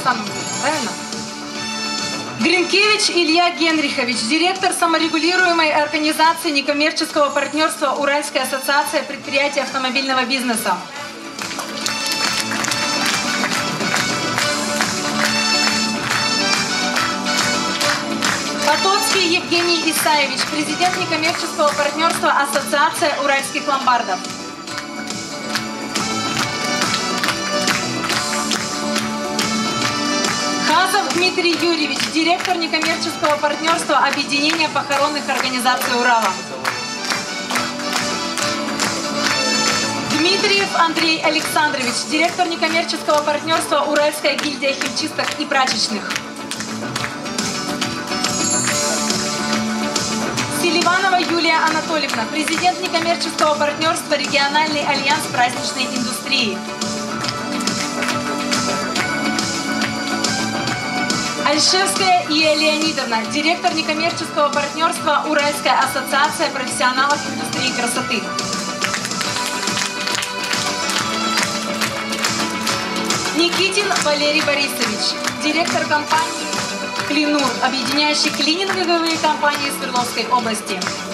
Александровну, правильно? Гринкевич Илья Генрихович, директор саморегулируемой организации некоммерческого партнерства Уральская ассоциация предприятий автомобильного бизнеса. Потоцкий Евгений Исаевич, президент некоммерческого партнерства Ассоциация уральских ломбардов. Хазов Дмитрий Юрьевич, директор некоммерческого партнерства Объединения похоронных организаций Урала. Дмитриев Андрей Александрович, директор некоммерческого партнерства Уральская гильдия химчисток и прачечных. Селиванова Юлия Анатольевна, президент некоммерческого партнерства Региональный альянс праздничной индустрии. Альшевская Ия Леонидовна, директор некоммерческого партнерства Уральская ассоциация профессионалов индустрии красоты. Никитин Валерий Борисович, директор компании «Клинур», объединяющей клининговые компании Свердловской области.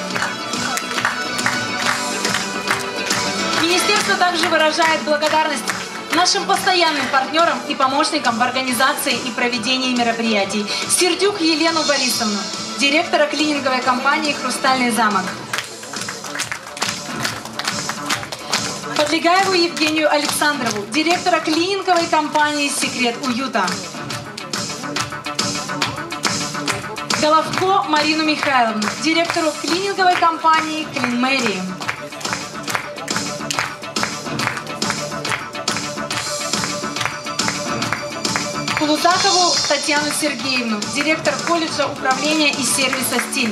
Министерство также выражает благодарность нашим постоянным партнерам и помощникам в организации и проведении мероприятий. Сердюк Елену Борисовну, директора клининговой компании «Хрустальный замок». Подлегаеву Евгению Александрову, директора клининговой компании «Секрет уюта». Головко Марину Михайловну, директору клининговой компании «Клинмерии». Кулутакову Татьяну Сергеевну, директор колледжа управления и сервиса «Стиль».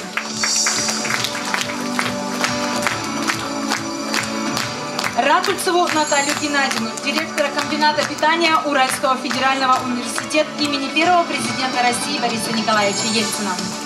Ракульцеву Наталью Геннадьевну, директора комбината питания Уральского федерального университета имени первого президента России Бориса Николаевича Ельцина.